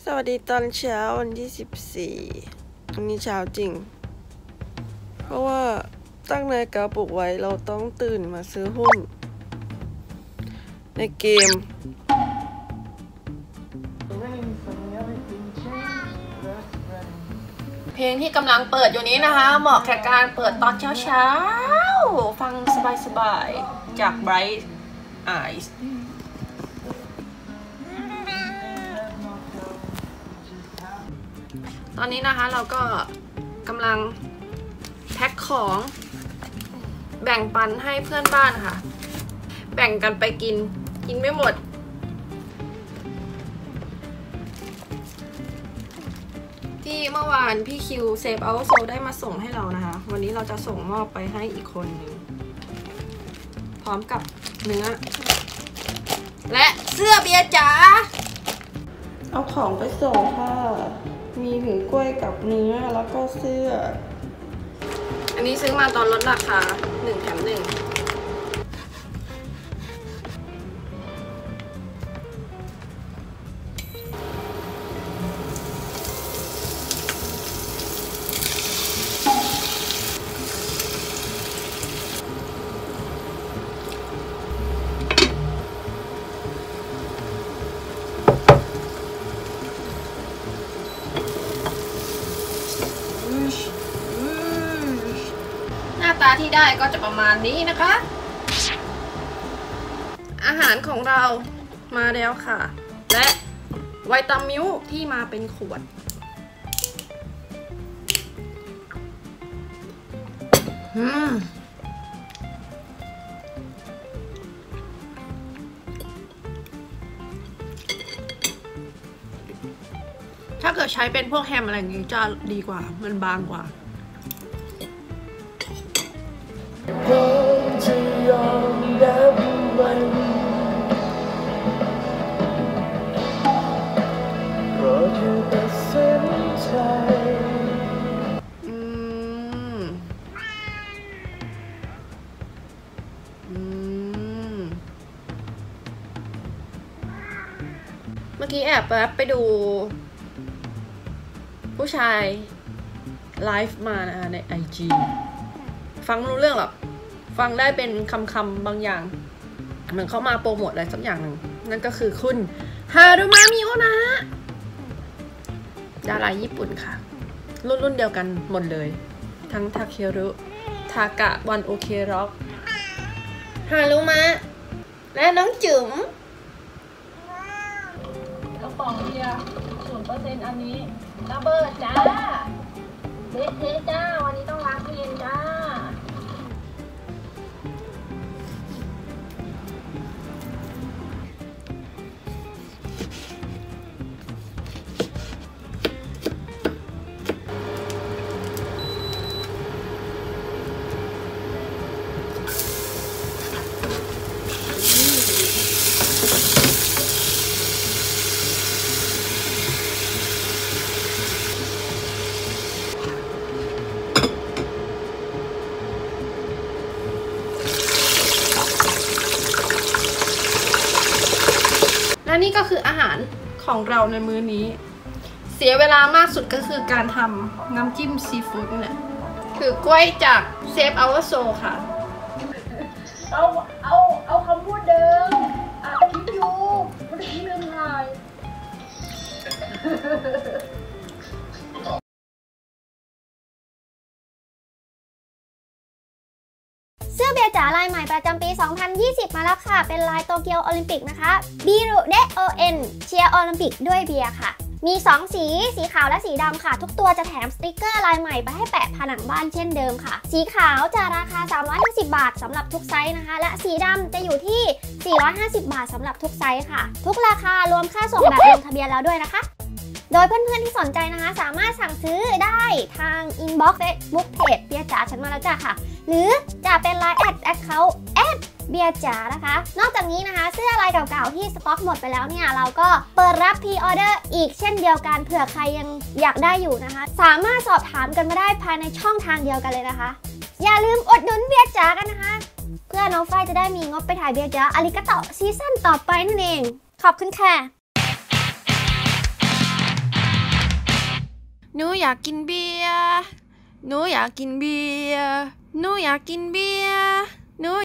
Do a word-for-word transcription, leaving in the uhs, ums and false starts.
สวัสดีตอนเช้าวันที่สิบสี่วันนี้เช้าจริงเพราะว่าตั้งนาฬิกาปลุกไว้เราต้องตื่นมาซื้อหุ้นในเกมเพลงที่กำลังเปิดอยู่นี้นะคะเหมาะแก่การเปิดตอนเช้าๆฟังสบายๆจาก Bright Eyes ตอนนี้นะคะเราก็กำลังแพ็คของแบ่งปันให้เพื่อนบ้านค่ะแบ่งกันไปกินกินไม่หมดที่เมื่อวานพี่คิวเซฟเอาโซได้มาส่งให้เรานะคะวันนี้เราจะส่งมอบไปให้อีกคนหนึ่งพร้อมกับเนื้อและเสื้อเบียร์จ๋าเอาของไปส่งค่ะมีถึงกล้วยกับเนื้อแล้วก็เสื้ออันนี้ซื้อมาตอนลดราคาหนึ่งแถมหนึ่งหน้าตาที่ได้ก็จะประมาณนี้นะคะอาหารของเรามาแล้วค่ะและไวตามิลที่มาเป็นขวดอืมถ้าเกิดใช้เป็นพวกแฮมอะไรอย่างงี้จะดีกว่ามันบางกว่าจะยอมรับมันเพราะเธอตัดสินใจอืมอืมเมื่อกี้แอบแวบไปดูผู้ชายไลฟ์มานะคะใน ไอ จี ฟังไม่รู้เรื่องหรอกฟังได้เป็นคำคำบางอย่างเหมือนเขามาโปรโมทอะไรสักอย่างหนึ่งนั่นก็คือคุณฮารุมามิโอนะดาราญี่ปุ่นค่ะรุ่นรุ่นเดียวกันหมดเลยทั้งทาเครุทากะวันโอเคร็อกฮารุมะและน้องจุ๋มกระป๋องเบียร์ศูนย์เปอร์เซ็นต์อันนี้ระเบิดจ้าเละเทะจ้าวันนี้ต้องล้างตู้เย็นจ้าและนี่ก็คืออาหารของเราในมื้อนี้เสียเวลามากสุดก็คือการทำน้ำจิ้มซีฟู้ดนี่แหละคือกล้วยจากเซฟเอาโซค่ะเอาเอาเอาคำพูดเดิมอ่ะคิดอยู่ไม่ได้คิดเรื่องอะไรเสื้อเบียร์จ๋าลายใหม่ประจำปี สองพันยี่สิบ มาแล้วค่ะเป็นลายโตเกียวโอลิมปิกนะคะบีรุเดโอเอ็นเชียร์โอลิมปิกด้วยเบียร์ค่ะมีสองสีสีขาวและสีดำค่ะทุกตัวจะแถมสติกเกอร์ลายใหม่ไปให้แปะผนังบ้านเช่นเดิมค่ะสีขาวจะราคาสามร้อยห้าสิบบาทสำหรับทุกไซส์นะคะและสีดำจะอยู่ที่สี่ร้อยห้าสิบบาทสำหรับทุกไซส์ค่ะทุกราคารวมค่าส่งแบบลงทะเบียนแล้วด้วยนะคะโดยเพื่อนๆที่สนใจนะคะสามารถสั่งซื้อได้ทางอินบ็อกซ์เฟซบุ๊กเพจเบียร์จ๋าฉันมาแล้วจ้ะค่ะหรือจะเป็นไลน์แอดแอคเคาท์แอดเบียร์จ๋านะคะนอกจากนี้นะคะเสื้อลายเก่าๆที่สต็อกหมดไปแล้วเนี่ยเราก็เปิดรับพรีออเดอร์อีกเช่นเดียวกันเผื่อใครยังอยากได้อยู่นะคะสามารถสอบถามกันมาได้ภายในช่องทางเดียวกันเลยนะคะอย่าลืมอดหนุนเบียร์จ๋ากันนะคะเพื่อน้องฝ้ายจะได้มีงบไปถ่ายเบียร์จ๋าอาริกาโตะซีซั่นต่อไปนั่นเองขอบคุณค่ะหนูอยากกินเบียร์หนูอยากกินเบียร์หนูอยากกินเบียร์หนู